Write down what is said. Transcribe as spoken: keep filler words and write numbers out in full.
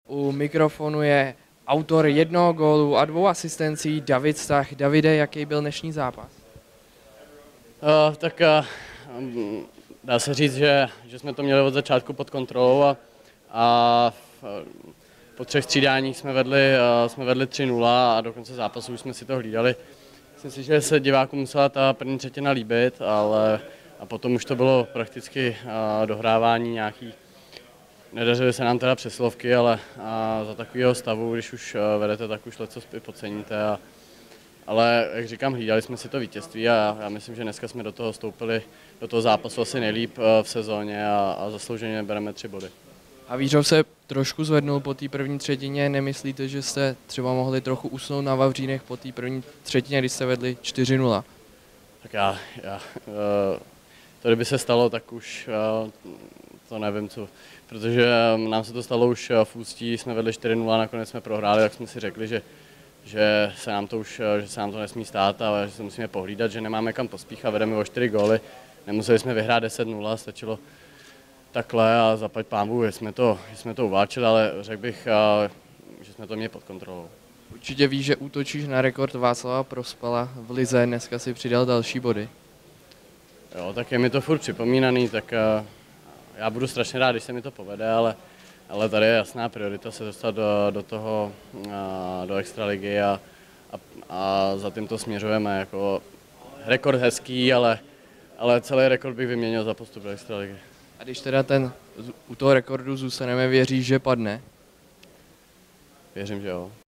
U mikrofonu je autor jednoho gólu a dvou asistencí David Stach. Davide, jaký byl dnešní zápas? Uh, tak uh, dá se říct, že, že jsme to měli od začátku pod kontrolou a, a v, po třech střídáních jsme vedli, uh, jsme vedli tři nula a do konce zápasu už jsme si to hlídali. Myslím si, že se divákům musela ta první třetina líbit, ale a potom už to bylo prakticky uh, dohrávání nějaký. Nedařily se nám teda přeslovky, ale a za takového stavu, když už uh, vedete, tak už leco podceníte. A, ale jak říkám, hlídali jsme si to vítězství a já myslím, že dneska jsme do toho stoupili, do toho zápasu asi nejlíp uh, v sezóně a, a zaslouženě bereme tři body. A Vířov se trošku zvednul po té první třetině. Nemyslíte, že jste třeba mohli trochu usnout na Vavřínech po té první třetině, když jste vedli čtyři nula? Tak já, já uh, to kdyby se stalo, tak už uh, to nevím co, protože nám se to stalo už v Ústí, jsme vedli čtyři nula, nakonec jsme prohráli, tak jsme si řekli, že, že, se nám to už, že se nám to nesmí stát a že se musíme pohlídat, že nemáme kam pospíchat, vedeme o čtyři góly, nemuseli jsme vyhrát deset nula, stačilo takhle a zaplať pánbůh, že jsme to, že jsme to uváčili, ale řekl bych, že jsme to měli pod kontrolou. Určitě víš, že útočíš na rekord Václava Prospala v lize, dneska si přidal další body. Jo, tak je mi to furt připomínaný, tak já budu strašně rád, když se mi to povede, ale, ale tady je jasná priorita se dostat do, do toho, do extraligy a, a, a za tím to směřujeme. Jako rekord hezký, ale, ale celý rekord bych vyměnil za postup do extraligy. A když teda ten, u toho rekordu zůstaneme, věříš, že padne? Věřím, že jo.